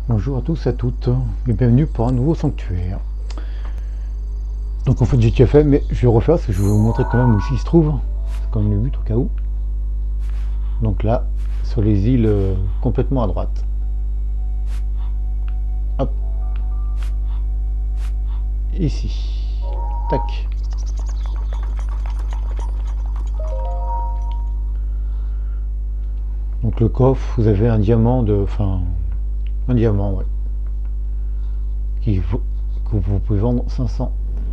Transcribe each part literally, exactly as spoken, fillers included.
Bonjour à tous et à toutes et bienvenue pour un nouveau sanctuaire. Donc en fait j'ai déjà fait mais je vais refaire parce que je vais vous montrer quand même où il se trouve. C'est quand même le but au cas où. Donc là, sur les îles euh, complètement à droite. Hop. Ici. Tac. Donc le coffre, vous avez un diamant de... Enfin... Un diamant, ouais. Qui, que vous pouvez vendre cinq cents.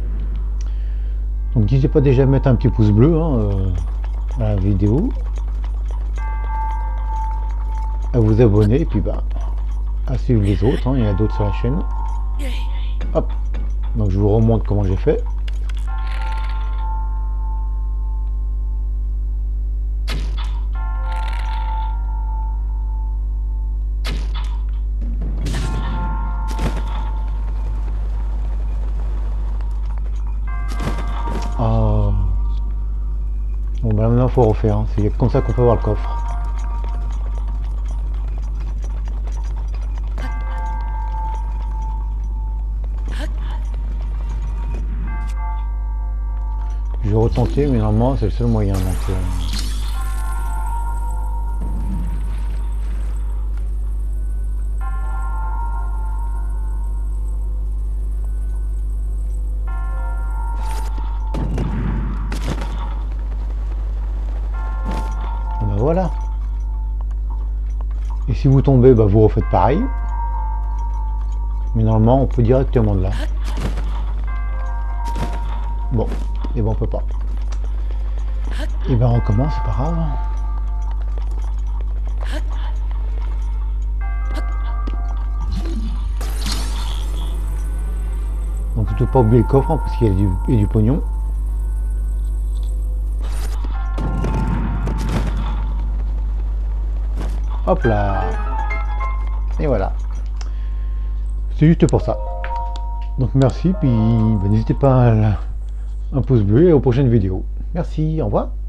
Donc n'hésitez pas déjà à mettre un petit pouce bleu hein, euh, à la vidéo. À vous abonner et puis bah à suivre les autres, hein. Il y en a d'autres sur la chaîne. Hop. Donc je vous remonte comment j'ai fait. Ah. Bon bah maintenant il faut refaire, hein. C'est comme ça qu'on peut avoir le coffre. Je vais retenter mais normalement c'est le seul moyen donc euh... Et ben voilà. Et si vous tombez, bah vous refaites pareil. Mais normalement on peut directement de là. Bon, et ben on peut pas. Et ben on recommence, c'est pas grave. Donc surtout pas oublier le coffre hein, parce qu'il y a du, il y a du pognon. Hop là. Et voilà. C'est juste pour ça. Donc merci, puis bah, n'hésitez pas à un pouce bleu et aux prochaines vidéos. Merci, au revoir.